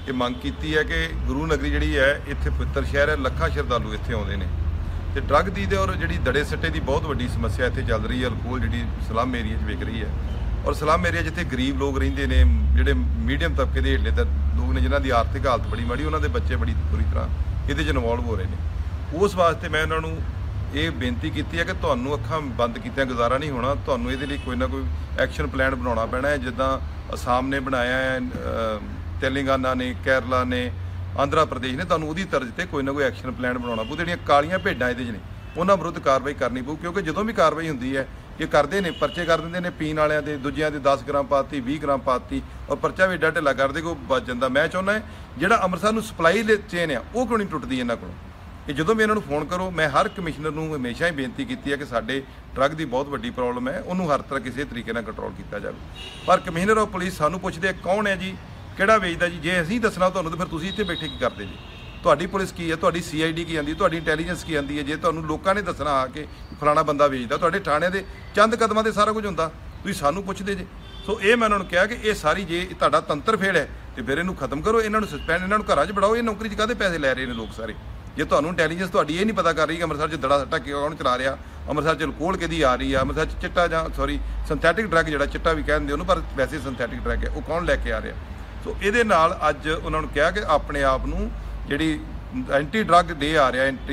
ये मंग की है कि गुरु नगरी जी है इत्थे पवित्र शहर है, लखां श्रद्धालु इत्थे आउंदे ने ते ड्रग दी और जी दड़े सट्टे की बहुत वड्डी समस्या इत्थे चल रही है। अल्कोहल जी स्लम एरिया विक रही है और स्लम एरिया जिथे गरीब लोग रहिंदे ने, जिहड़े मीडियम तबके के हेठले लोग ने, जिन्हां दी आर्थिक हालत बड़ी माड़ी, उन्हां दे बच्चे बड़ी बुरी तरह इहदे च इन्वॉल्व हो रहे हैं। उस वास्ते मैं उन्हां नूं ये बेनती की है कि तुहानूं अखां बंद कीतिਆਂ गुजारा नहीं होना, तुहानूं इहदे लई कोई ना कोई एक्शन प्लान बनाउणा पैना है। जिद्दां आसाम ने बनाया है, तेलंगाना ने, केरला ने, आंध्रा प्रदेश ने, तुहानूं उहदी तर्ज ते कोई ना कोई एक्शन प्लान बनाउणा पऊ। जिहड़ियां कालियां भेडां इहदे च ने उन्हां विरुद्ध कार्रवाई करनी पऊ, क्योंकि जदों भी कार्रवाई हुंदी है ये करते हैं परचे कर देंगे ने, पीण वालियां दे दूजियां दे 10 ग्राम पाती, 20 ग्राम पाती और परचा भी एडा ढिला करदे कोई बच जांदा। मैं चाहुंदा है जिहड़ा अमृतसर नूं सप्लाई चेन आ वो क्यों नहीं टुटदी इन्हां कोलों। कि जो भी इन्होंने फोन करो, मैं हर कमिश्नर को हमेशा ही बेनती की है कि साडे ड्रग की बहुत वड्डी प्रॉब्लम है, उन्होंने हर तरह किसी तरीके नाल कंट्रोल किया जाए। पर कमिश्नर और पुलिस सानू पुछदे कौन है जी, किहड़ा वेचदा जी, जे असीं दसना तुहानूं तो फिर तुसीं इत्थे बैठे की करदे जी। तुहाडी पुलिस की है, तुहाडी CID की आंदी, तुहाडी इंटैलीजेंस की आंदी है। जे तुहानूं लोकां ने दसना आके फलाना बंदा वेचदा, तुहाडे थाणिਆਂ दे चंद कदमां ते सारा कुछ हुंदा, तुसीं सानू पुछदे जे। सो ये मैं उन्होंने कहा कि ये सारी जे तुहाडा तंत्र फेड़ है तो फिर इनू खत्म करो, इन्होंने सस्पैंड, इन्होंने घरां च बढ़ाओ। ये नौकरी च काहदे पैसे लै रहे हैं लोग सारे। जे तुहानूं इंटैलीजेंस तुहाडी ये नहीं पता कर रही कि अमृतसर दड़ा सट्टा कौन चला रहा, अमृतसर च अल्कोहल किहदी आ रही है, अमृतसर चिट्टा जां सॉरी सिंथैटिक ड्रग जिहड़ा चिट्टा भी कहते उन्होंने, पर वैसे सिंथैटिक ड्रग है वो कौन लैके आ रहा। सो ये नाल अज उन्होंने कहा कि अपने आप नूं जिहड़ी एंटी ड्रग डे आ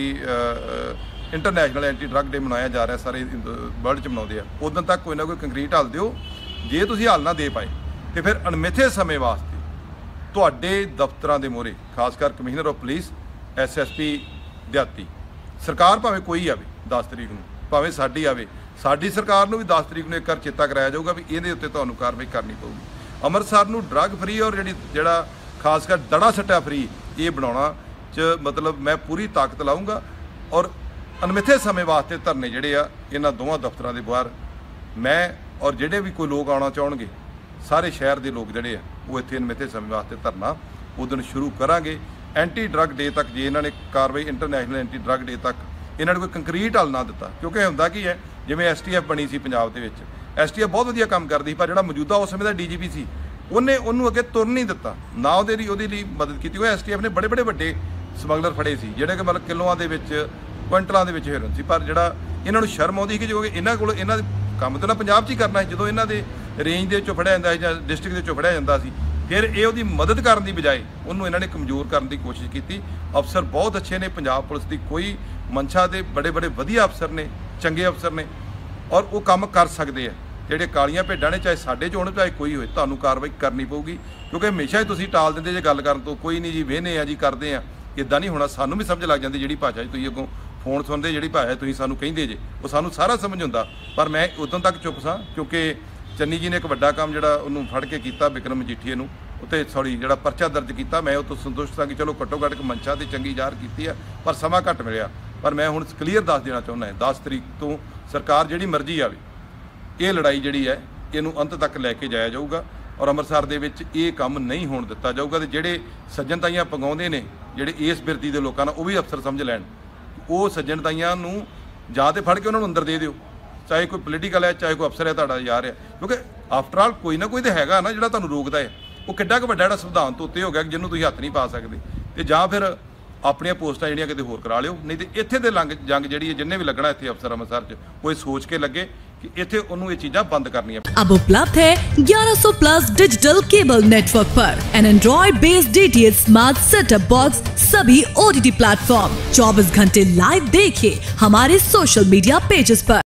रहा, इंटरनेशनल एंटी ड्रग डे मनाया जा रहा, सारे वर्ल्ड च मनाते हैं, उदों तक कोई ना कोई कंक्रीट हल दिओ। जे तुसीं हल ना दे पाए तो फिर अणमिथे समय वास्ते तुहाडे दफ्तरां दे मोहरे, खासकर कमिश्नर ऑफ पुलिस, SSP दिहाती, सरकार भावें कोई आवे 10 तरीक नूं, भावें साडी आवे, साडी सरकार नूं भी 10 तरीक नूं एक बार चेता कराया जाऊगा भी इहदे उत्ते तुहानूं कार्रवाई करनी पऊगी। अमृतसर नूं ड्रग फ्री और जिहड़ा खासकर दड़ा सट्टा फ्री ये बनाउणा च मतलब मैं पूरी ताकत लाऊंगा। और अनमिथे समय वास्ते धरने जिहड़े आ इन्हां दोवां दफ्तरां दे बाहर मैं और जिहड़े भी कोई लोग आउणा चाहणगे, सारे शहर के लोग जिहड़े आ वो इत्थे अनमिथे समय वास्ते धरना उदण शुरू करांगे। एंटी ड्रग डे तक जे इन्हां ने कार्रवाई, इंटरनेशनल एंटी ड्रग डे तक इन्हां ने कोई कंक्रीट हल ना दिता, क्योंकि हुंदा की है जिवें STF बनी सी पंजाब दे विच, STF बहुत वधिया काम करदी, पर जिहड़ा मौजूदा उस समय दा DGP सी उन्हें उन्होंने अगे तुर नहीं दिता, ना उहदी मदद की। STF ने बड़े बड़े वड्डे समगलर फड़े सी जिहड़े कि मतलब किलोआं दे विच, क्विंटलां दे विच हिरन सी, पर जिहड़ा इन्हां नूं शर्म आउंदी कि जो इन्हां कोल इन्हां काम तो ना पंजाब च ही करना है, जो इन्हां दे रेंज दे चों फड़िया जांदा है जां डिस्ट्रिक्ट दे चों फड़िया जांदा सी, फिर ये उहदी मदद करन दी बजाए उन्होंने इन्हां ने कमज़ोर करन दी कोशिश की। अफसर बहुत अच्छे ने, पंजाब पुलिस की कोई मंशा दे बड़े बड़े वधिया अफसर ने, चंगे अफसर ने और वो काम कर सकते हैं। जिहड़े कालियां भेडां ने, चाहे साडे चों होण चाहे कोई होए, तुहानूं कार्रवाई करनी पऊगी, क्योंकि हमेशा ही तुसीं टाल दिंदे जे गल करन तो, कोई नहीं जी वेहने आ जी करदे आ, इदां नहीं होना। सानूं भी समझ लग जांदी जिहड़ी भाषा तुसीं अगों फोन सुनदे, जिहड़ी भाषा तुसीं सानूं कहिंदे जे वो सानूं सारा समझ हुंदा। पर मैं उदों तक चुप सां क्योंकि चन्नी जी ने एक वड्डा काम जिहड़ा उहनूं फड़ के कीता, बिक्रम मजीठीए नूं उत्ते सॉरी जिहड़ा परचा दर्ज किया, मैं उस तो संतुष्ट सां कि चलो घट्टो घट्ट मंशा ते चंगी ज़ाहिर कीती है, पर समा घट मिलिया। पर मैं हुण क्लीयर दस देना चाहुंदा है, 10 तरीक तो सरकार जिहड़ी मर्जी आवे, ये लड़ाई जिहड़ी है इहनूं अंत तक लैके जाया जाऊगा और अमृतसर दे विच ये काम नहीं होण दित्ता जाऊगा। ते जिहड़े सज्जन ताईयां पगाउंदे ने, जिहड़े इस बिरती दे लोकां नाल, वो भी अफसर समझ लैण, वो सज्जन ताईयां नूं जां ते फड़ के उन्हां नूं अंदर दे दिओ, चाहे कोई पोलीटिकल है, चाहे कोई अफसर है तुहाडा यार है, क्योंकि आफ्टर ऑल कोई ना कोई तो हैगा ना जिहड़ा तुहानूं रोकदा है। वो किड्डा क वड्डा जिहड़ा संविधान तो उत्ते हो गया जिन्होंने तुसीं हत्थ नहीं पा सकदे, ते जां फिर अपनियां पोस्टां जिहड़ियां किते होर करा लिओ, नहीं तो इत्थे दे जंग जिहड़ी जिन्ने भी लगना इत्थे अफसर अमृतसर च, वो सोच के लगे कि इत्थे उन्होंने ये चीज़ां बंद करनियां। अब उपलब्ध है 1100 प्लस डिजिटल केबल नेटवर्क पर an android based DTH smart setup box, सभी OTT प्लेटफॉर्म, 24 घंटे लाइव देखिए हमारे सोशल मीडिया पेजेस पर।